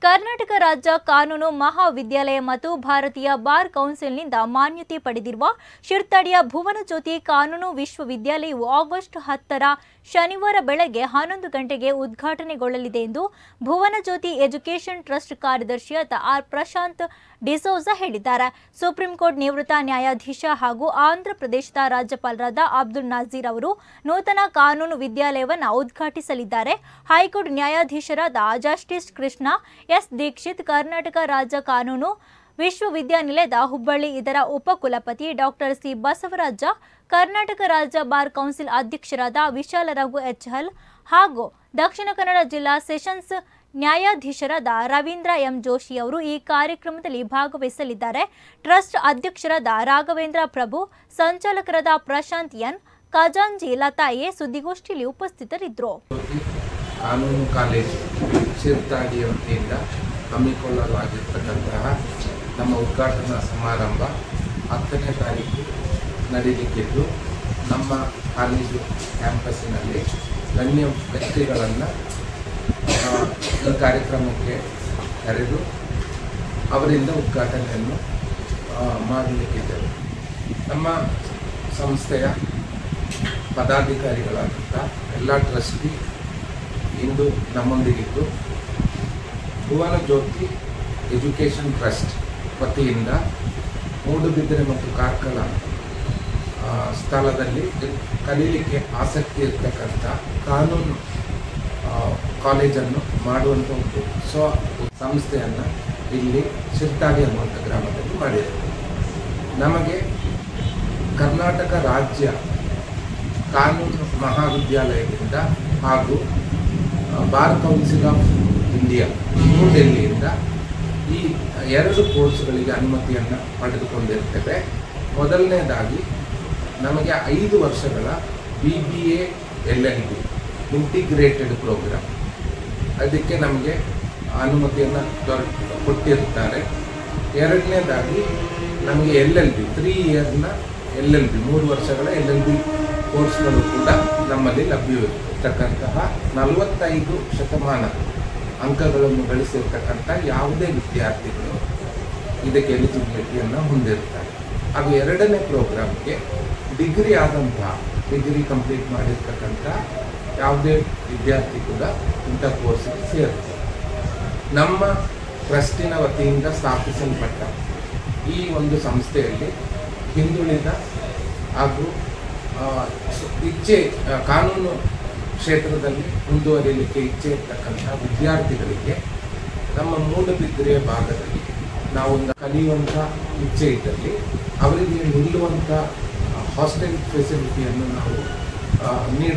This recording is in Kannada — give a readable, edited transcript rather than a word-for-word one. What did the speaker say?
ಕರ್ನಾಟಕ ರಾಜ್ಯ ಕಾನೂನು ಮಹಾವಿದ್ಯಾಲಯ ಮತ್ತು ಭಾರತೀಯ ಬಾರ್ ಕೌನ್ಸಿಲ್ನಿಂದ ಮಾನ್ಯತೆ ಪಡೆದಿರುವ ಶಿರ್ತಾಡಿಯ ಭುವನಜ್ಯೋತಿ ಕಾನೂನು ವಿಶ್ವವಿದ್ಯಾಲಯವು ಆಗಸ್ಟ್ 10ರ ಶನಿವಾರ ಬೆಳಗ್ಗೆ 11 ಗಂಟೆಗೆ ಉದ್ಘಾಟನೆಗೊಳ್ಳಲಿದೆ ಎಂದು ಭುವನಜ್ಯೋತಿ ಎಜುಕೇಷನ್ ಟ್ರಸ್ಟ್ ಕಾರ್ಯದರ್ಶಿಯಾದ ಆರ್ ಪ್ರಶಾಂತ್ ಡಿಸೋಜಾ ಹೇಳಿದ್ದಾರೆ. ಸುಪ್ರೀಂ ಕೋರ್ಟ್ ನಿವೃತ್ತ ನ್ಯಾಯಾಧೀಶ ಹಾಗೂ ಆಂಧ್ರ ಪ್ರದೇಶದ ರಾಜ್ಯಪಾಲರಾದ ಅಬ್ದುಲ್ ನಜೀರ್ ಅವರು ನೂತನ ಕಾನೂನು ವಿದ್ಯಾಲಯವನ್ನು ಉದ್ಘಾಟಿಸಲಿದ್ದಾರೆ. ಹೈಕೋರ್ಟ್ ನ್ಯಾಯಾಧೀಶರಾದ ಜಸ್ಟಿಸ್ ಕೃಷ್ಣ ಎಸ್ ದೀಕ್ಷಿತ್, ಕರ್ನಾಟಕ ರಾಜ್ಯ ಕಾನೂನು ವಿಶ್ವವಿದ್ಯಾನಿಲಯದ ಹುಬ್ಬಳ್ಳಿ ಇದರ ಉಪಕುಲಪತಿ ಡಾಕ್ಟರ್ ಸಿ ಬಸವರಾಜ, ಕರ್ನಾಟಕ ರಾಜ್ಯ ಬಾರ್ ಕೌನ್ಸಿಲ್ ಅಧ್ಯಕ್ಷರಾದ ವಿಶಾಲರಘು ಎಚ್ಎಲ್ ಹಾಗೂ ದಕ್ಷಿಣ ಕನ್ನಡ ಜಿಲ್ಲಾ ಸೆಷನ್ಸ್ ನ್ಯಾಯಾಧೀಶರಾದ ರವೀಂದ್ರ ಎಂ ಜೋಶಿ ಅವರು ಈ ಕಾರ್ಯಕ್ರಮದಲ್ಲಿ ಭಾಗವಹಿಸಲಿದ್ದಾರೆ. ಟ್ರಸ್ಟ್ ಅಧ್ಯಕ್ಷರಾದ ರಾಘವೇಂದ್ರ ಪ್ರಭು, ಸಂಚಾಲಕರಾದ ಪ್ರಶಾಂತ್ ಎನ್, ಖಜಾಂಜಿ ಲತಾ ಎ ಸುದ್ದಿಗೋಷ್ಠಿಯಲ್ಲಿ ಉಪಸ್ಥಿತರಿದ್ದರು. ಕಾನೂನು ಕಾಲೇಜು ಶಿರ್ತಾಡಿ ವತಿಯಿಂದ ಹಮ್ಮಿಕೊಳ್ಳಲಾಗಿರ್ತಕ್ಕಂತಹ ನಮ್ಮ ಉದ್ಘಾಟನಾ ಸಮಾರಂಭ 10ನೇ ತಾರೀಕು ನಡೆಯಲಿಕ್ಕಿದ್ದು, ನಮ್ಮ ಕಾಲೇಜು ಕ್ಯಾಂಪಸ್ಸಿನಲ್ಲಿ ಗಣ್ಯ ವ್ಯಕ್ತಿಗಳನ್ನು ಈ ಕಾರ್ಯಕ್ರಮಕ್ಕೆ ಕರೆದು ಅವರಿಂದ ಉದ್ಘಾಟನೆಯನ್ನು ಮಾಡಲಿಕ್ಕಿದ್ದೇವೆ. ನಮ್ಮ ಸಂಸ್ಥೆಯ ಪದಾಧಿಕಾರಿಗಳಾದಂಥ ಎಲ್ಲ ಟ್ರಸ್ಟಿ ಇಂದು ನಮ್ಮೊಂದಿಗಿದ್ದು, ಭುವನಜ್ಯೋತಿ ಎಜುಕೇಷನ್ ಟ್ರಸ್ಟ್ ವತಿಯಿಂದ ಮೂಡುಬಿದಿರೆ ಮತ್ತು ಕಾರ್ಕಳ ಸ್ಥಳದಲ್ಲಿ ಕಲೀಲಿಕ್ಕೆ ಆಸಕ್ತಿ ಇರ್ತಕ್ಕಂಥ ಕಾನೂನು ಕಾಲೇಜನ್ನು ಮಾಡುವಂಥ ಒಂದು ಸಂಸ್ಥೆಯನ್ನು ಇಲ್ಲಿ ಶಿರ್ತಾಡಿ ಅನ್ನುವಂಥ ಗ್ರಾಮದಲ್ಲಿ ಮಾಡಿದ್ದೇವೆ. ನಮಗೆ ಕರ್ನಾಟಕ ರಾಜ್ಯ ಕಾನೂನು ಮಹಾವಿದ್ಯಾಲಯದಿಂದ ಹಾಗೂ bar council of India new ಡೆಲ್ಲಿಯಿಂದ ಈ 2 ಕೋರ್ಸ್ಗಳಿಗೆ ಅನುಮತಿಯನ್ನು ಪಡೆದುಕೊಂಡಿರ್ತೇವೆ. ಮೊದಲನೇದಾಗಿ ನಮಗೆ 5 ವರ್ಷಗಳ BBA LLB ಇಂಟಿಗ್ರೇಟೆಡ್ ಪ್ರೋಗ್ರಾಮ್, ಅದಕ್ಕೆ ನಮಗೆ ಅನುಮತಿಯನ್ನು ಕೊಟ್ಟಿರ್ತಾರೆ. ಎರಡನೇದಾಗಿ ನಮಗೆ LLB 3 ಇಯರ್ನ LLB 3 ವರ್ಷಗಳ LLB ಕೋರ್ಸ್ಗಳು ಕೂಡ ನಮ್ಮಲ್ಲಿ ಲಭ್ಯವಿರತಕ್ಕಂತಹ 45% ಅಂಕಗಳನ್ನು ಗಳಿಸಿರ್ತಕ್ಕಂಥ ಯಾವುದೇ ವಿದ್ಯಾರ್ಥಿಗಳು ಇದಕ್ಕೆ ಎಲಿಜಿಬಿಲಿಟಿಯನ್ನು ಹೊಂದಿರ್ತಾರೆ. ಹಾಗೂ 2ನೇ ಪ್ರೋಗ್ರಾಮ್ಗೆ ಡಿಗ್ರಿ ಆದಂತಹ ಡಿಗ್ರಿ ಕಂಪ್ಲೀಟ್ ಮಾಡಿರ್ತಕ್ಕಂಥ ಯಾವುದೇ ವಿದ್ಯಾರ್ಥಿ ಕೂಡ ಇಂಥ ಕೋರ್ಸ್ಗೆ ಸೇರುತ್ತೆ. ನಮ್ಮ ಟ್ರಸ್ಟಿನ ವತಿಯಿಂದ ಸ್ಥಾಪಿಸಲ್ಪಟ್ಟ ಈ ಒಂದು ಸಂಸ್ಥೆಯಲ್ಲಿ ಹಿಂದುಳಿದ ಹಾಗೂ ಕಾನೂನು ಕ್ಷೇತ್ರದಲ್ಲಿ ಮುಂದುವರಿಯಲಿಕ್ಕೆ ಇಚ್ಛೆ ಇರ್ತಕ್ಕಂಥ ವಿದ್ಯಾರ್ಥಿಗಳಿಗೆ ನಮ್ಮ ಮೂಡುಬಿದಿರೆಯ ಭಾಗದಲ್ಲಿ ನಾವು ಕಲಿಯುವಂಥ ಇಚ್ಛೆ ಇದ್ದಲ್ಲಿ ಅವರಿಗೆ ನಿಲ್ಲುವಂಥ ಹಾಸ್ಟೆಲ್ ಫೆಸಿಲಿಟಿಯನ್ನು ನಾವು